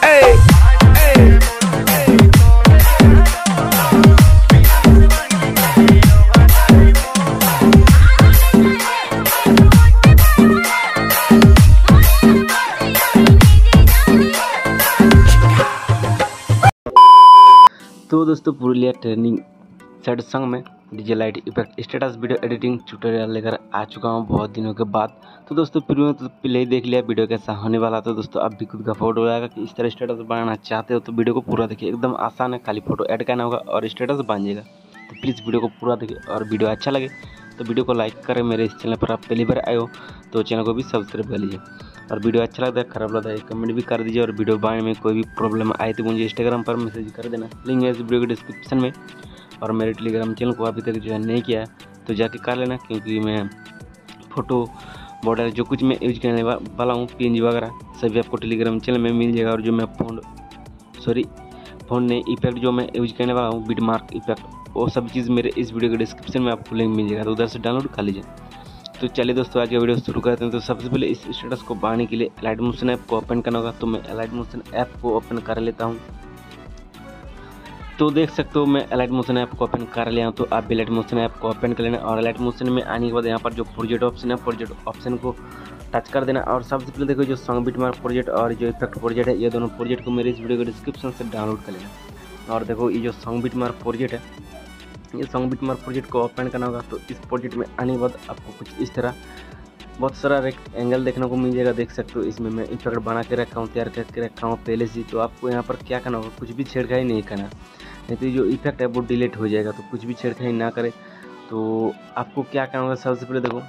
तो दोस्तों Purulia trending sad song में DJ light effect status video editing tutorial लेकर आ चुका हूं बहुत दिनों के बाद। तो दोस्तों प्रीव्यू में तो पहले ही देख लिया वीडियो कैसा होने वाला। तो दोस्तों आप भी खुद का फोटो लगाकर कि इस तरह स्टेटस बनाना चाहते हो तो वीडियो को पूरा देखिए, एकदम आसान है, खाली फोटो ऐड करना होगा और स्टेटस बन जाएगा। तो प्लीज़ वीडियो को पूरा देखिए और वीडियो अच्छा लगे तो वीडियो को लाइक करें। मेरे इस चैनल पर आप पहली बार आए हो तो चैनल को भी सब्सक्राइब कर लीजिए और वीडियो अच्छा लगता है खराब लगता है कमेंट भी कर दीजिए। और वीडियो बनाने में कोई भी प्रॉब्लम आए तो मुझे इंस्टाग्राम पर मैसेज कर देना, लिंक है इस वीडियो के डिस्क्रिप्शन में। और मेरे टेलीग्राम चैनल को अभी तक ज्वाइन नहीं किया है तो जाके कर लेना, क्योंकि मैं फ़ोटो बॉर्डर जो कुछ मैं यूज करने वाला हूँ PNG वगैरह सभी आपको टेलीग्राम चैनल में मिल जाएगा। और जो मैं फ़ोन ने इफेक्ट जो मैं यूज करने वाला हूँ बिटमार्क इफेक्ट, वो सब चीज़ मेरे इस वीडियो के डिस्क्रिप्शन में आपको लिंक मिल जाएगा, तो उधर से डाउनलोड कर लीजिए। तो चलिए दोस्तों आज का वीडियो शुरू करते हैं। तो सबसे पहले इस स्टेटस को बनाने के लिए लाइट मोशन ऐप को ओपन करना होगा। तो मैं लाइट मोशन ऐप को ओपन कर लेता हूं। तो देख सकते हो मैं लाइट मोशन ऐप को ओपन कर लिया हूं। तो आप भी लाइट मोशन ऐप को ओपन कर लेना और लाइट मोशन में आने के बाद यहाँ पर जो प्रोजेक्ट ऑप्शन है प्रोजेक्ट ऑप्शन को टच कर देना। और सबसे पहले देखो जो सॉन्ग बिटमार्क प्रोजेक्ट और जो इफेक्ट प्रोजेक्ट है, ये दोनों प्रोजेक्ट को मेरे इस वीडियो के डिस्क्रिप्शन से डाउनलोड कर लेना। और देखो ये जो सॉन्ग बिटमार्क प्रोजेक्ट है, ये सॉन्ग बिटमार्क प्रोजेक्ट को ओपन करना होगा। तो इस प्रोजेक्ट में आने के बाद आपको कुछ इस तरह बहुत सारा एंगल देखने को मिल जाएगा। देख सकते हो इसमें मैं इफेक्ट बना के रखा हूँ, तैयार करके रखा हूँ पहले से। तो आपको यहाँ पर क्या करना होगा, कुछ भी छेड़खानी नहीं करना, नहीं तो जो इफेक्ट है वो डिलीट हो जाएगा। तो कुछ भी छेड़खानी ना करें। तो आपको क्या करना होगा, सबसे पहले देखो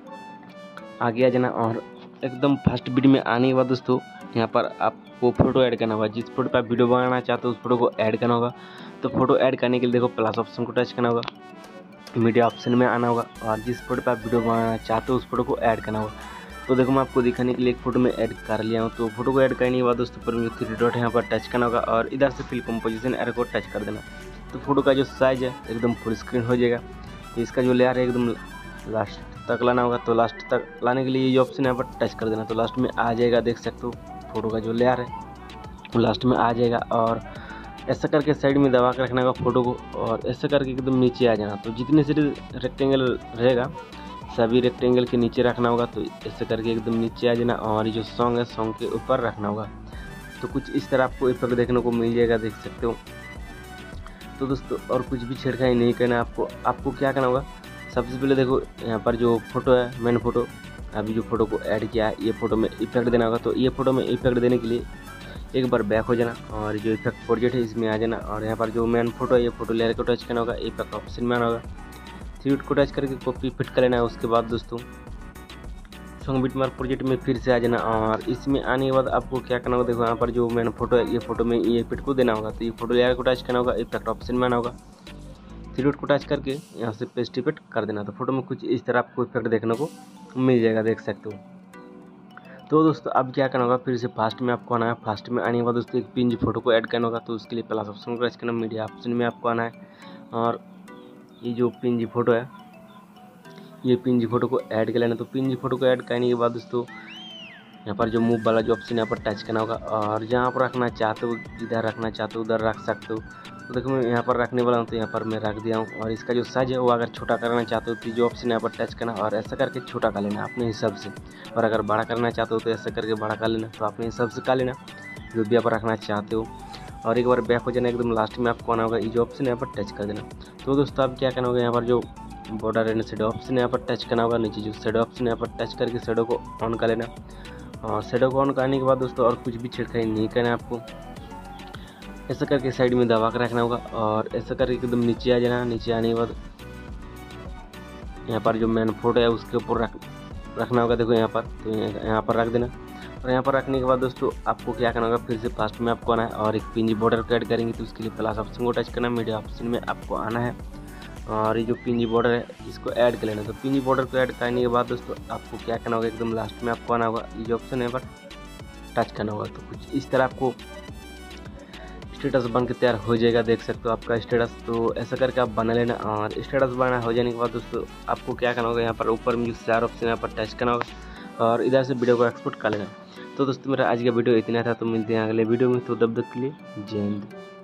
आगे आ जाना और एकदम फर्स्ट वीडियो में आने के बाद दोस्तों यहाँ पर आपको फोटो ऐड करना होगा। जिस फोटो पर आप वीडियो बनाना चाहते हो उस फोटो को ऐड करना होगा। तो फोटो ऐड करने के लिए देखो प्लस ऑप्शन को टच करना होगा, मीडिया ऑप्शन में आना होगा और जिस फोटो पर आप वीडियो बनाना चाहते हो उस फोटो को ऐड करना होगा। तो देखो मैं आपको दिखाने के लिए एक फोटो में ऐड कर लिया हूँ। तो फोटो को ऐड करने के बाद दोस्तों पर जो 3 डॉट है यहाँ पर टच करना होगा और इधर से फिल कंपोजिशन एरो को टच कर देना। तो फोटो का जो साइज है एकदम फुल स्क्रीन हो जाएगा। तो इसका जो लेयर है एकदम लास्ट तक लाना होगा। तो लास्ट तक लाने के लिए ये ऑप्शन यहाँ पर टच कर देना। तो लास्ट में आ जाएगा, देख सकते हो फोटो का जो लेयर है वो लास्ट में आ जाएगा। और ऐसा करके साइड में दबा कर रखना होगा फोटो को और ऐसा करके एकदम नीचे आ जाना। तो जितने से रेक्टेंगल रहेगा सभी रेक्टेंगल के नीचे रखना होगा। तो ऐसे करके एकदम नीचे आ जाना और ये जो सॉन्ग है सॉन्ग के ऊपर रखना होगा। तो कुछ इस तरह आपको इफेक्ट देखने को मिल जाएगा, देख सकते हो। तो दोस्तों और कुछ भी छेड़खानी नहीं करना आपको क्या करना होगा, सबसे पहले देखो यहाँ पर जो फोटो है मेन फोटो, अभी जो फोटो को ऐड किया है ये फोटो में इफेक्ट देना होगा। तो ये फोटो में इफेक्ट देने के लिए एक बार बैक हो जाना और जो इफेक्ट प्रोजेक्ट है इसमें आ जाना। और यहाँ पर जो मेन फोटो है ये फोटो लेयर को टच करना होगा, इफेक्ट ऑप्शन में आना होगा, 3 को टच करके कॉपी फिट कर लेना है। उसके बाद दोस्तों सॉन्ग बिटमार्क प्रोजेक्ट में फिर से आ जाना और इसमें आने के बाद आपको क्या करना होगा, देखो यहाँ पर जो मेन फोटो है ये फोटो में ये इफेक्ट को देना होगा। तो ये फोटो लेयर को टच करना होगा, इफेक्ट ऑप्शन में आना होगा, 3 को टच करके यहाँ से पेस्ट इफेक्ट कर देना। तो फोटो में कुछ इस तरह आपको इफेक्ट देखने को मिल जाएगा, देख सकते हो। तो दोस्तों अब क्या करना होगा, फिर से फास्ट में आपको आना है। फास्ट में आने के बाद दोस्तों एक PNG फोटो को ऐड करना होगा। तो उसके लिए प्लस ऑप्शन को टच करना, मीडिया ऑप्शन में आपको आना है और ये जो PNG फोटो है ये PNG फोटो को ऐड कर लेना। तो PNG फोटो को ऐड करने के बाद दोस्तों यहाँ पर जो मूव वाला जो ऑप्शन है यहाँ पर टच करना होगा और जहाँ पर रखना चाहते हो, जिधर रखना चाहते हो उधर रख सकते हो। तो देखो मैं यहाँ पर रखने वाला हूँ तो यहाँ पर मैं रख दिया हूँ। और इसका जो साइज है वो अगर छोटा करना चाहते हो तो जो ऑप्शन यहाँ पर टच करना और ऐसा करके छोटा कर लेना अपने हिसाब से। और अगर बड़ा करना चाहते हो तो ऐसा करके बड़ा कर लेना, तो अपने हिसाब से कर लेना जो भी आप रखना चाहते हो। और एक बार बैक हो जाना, एकदम लास्ट में आपको आना होगा, ये जो ऑप्शन यहाँ पर टच कर देना। तो दोस्तों आप क्या करना होगा, यहाँ पर जो बॉर्डर एंड शेडो ऑप्शन यहाँ पर टच करना होगा, नीचे जो शेडो ऑप्शन यहाँ पर टच करके शेडो को ऑन कर लेना। और शेडो को ऑन करने के बाद दोस्तों और कुछ भी छेड़खानी नहीं करना है आपको, ऐसा करके साइड में दबा कर रखना होगा और ऐसा करके एकदम नीचे आ जाना। नीचे आने के बाद यहाँ पर जो मेन फोटो है उसके ऊपर रखना होगा, देखो यहाँ पर। तो यहाँ पर रख देना और यहाँ पर रखने के बाद दोस्तों आपको क्या करना होगा, फिर से फास्ट में आपको आना है और एक PNG बॉर्डर को ऐड करेंगे। तो उसके लिए प्लस ऑप्शन को टच करना, मीडिया ऑप्शन में आपको आना है और ये जो PNG बॉर्डर है इसको ऐड कर लेना। तो PNG बॉर्डर को ऐड करने के बाद दोस्तों आपको क्या करना होगा, एकदम लास्ट में आपको आना होगा, ये जो ऑप्शन है पर टच करना होगा। तो कुछ इस तरह आपको स्टेटस बन के तैयार हो जाएगा, देख सकते हो आपका स्टेटस। तो ऐसा करके आप बना लेना और स्टेटस बना हो जाने के बाद दोस्तों आपको क्या करना होगा, यहाँ पर ऊपर में जो शेयर ऑप्शन यहाँ पर टच करना होगा और इधर से वीडियो को एक्सपोर्ट कर लेना। तो दोस्तों मेरा आज का वीडियो इतना था, तो मिलते हैं अगले वीडियो में। तो तब तक के लिए जय हिंद।